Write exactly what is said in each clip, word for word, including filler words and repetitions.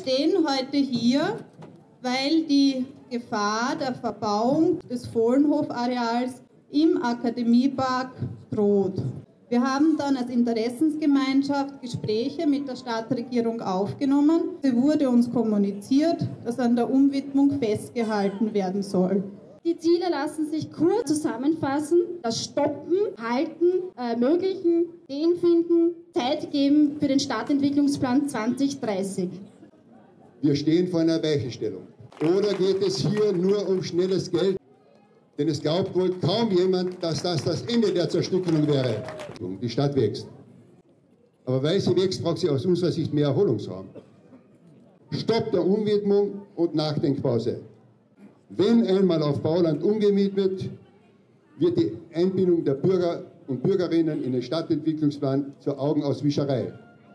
stehen heute hier, weil die Gefahr der Verbauung des Vollenhof-Areals im Akademiepark droht. Wir haben dann als Interessensgemeinschaft Gespräche mit der Stadtregierung aufgenommen. Es wurde uns kommuniziert, dass an der Umwidmung festgehalten werden soll. Die Ziele lassen sich kurz zusammenfassen: das Stoppen, Halten, Ermöglichen, den finden, Zeit geben für den Stadtentwicklungsplan zwanzig dreißig. Wir stehen vor einer Weichenstellung. Oder geht es hier nur um schnelles Geld? Denn es glaubt wohl kaum jemand, dass das das Ende der Zerstückelung wäre. Die Stadt wächst. Aber weil sie wächst, braucht sie aus unserer Sicht mehr Erholungsraum. Stopp der Umwidmung und Nachdenkpause. Wenn einmal auf Bauland umgewidmet wird, wird die Einbindung der Bürger und Bürgerinnen in den Stadtentwicklungsplan zur Augenauswischerei.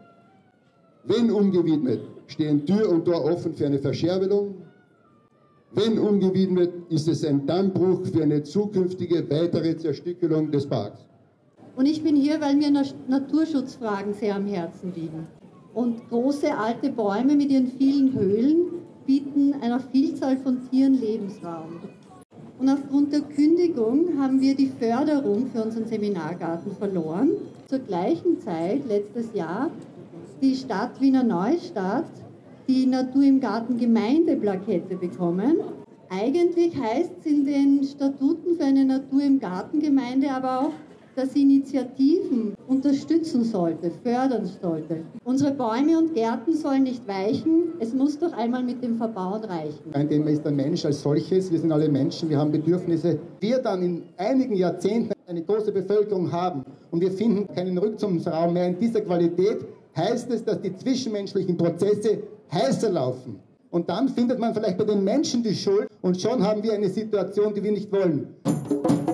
Wenn umgewidmet, stehen Tür und Tor offen für eine Verscherbelung. Wenn umgewidmet, ist es ein Dammbruch für eine zukünftige weitere Zerstückelung des Parks. Und ich bin hier, weil mir Naturschutzfragen sehr am Herzen liegen. Und große alte Bäume mit ihren vielen Höhlen bieten einer Vielzahl von Tieren Lebensraum. Und aufgrund der Kündigung haben wir die Förderung für unseren Seminargarten verloren. Zur gleichen Zeit, letztes Jahr, die Stadt Wiener Neustadt die Natur im Garten Gemeindeplakette bekommen. Eigentlich heißt es in den Statuten für eine Natur im Garten Gemeinde aber auch, dass sie Initiativen unterstützen sollte, fördern sollte. Unsere Bäume und Gärten sollen nicht weichen, es muss doch einmal mit dem Verbauen reichen. Ein Thema ist der Mensch als solches, wir sind alle Menschen, wir haben Bedürfnisse. Wir dann in einigen Jahrzehnten eine große Bevölkerung haben und wir finden keinen Rückzugsraum mehr in dieser Qualität, heißt es, dass die zwischenmenschlichen Prozesse heißer laufen. Und dann findet man vielleicht bei den Menschen die Schuld und schon haben wir eine Situation, die wir nicht wollen.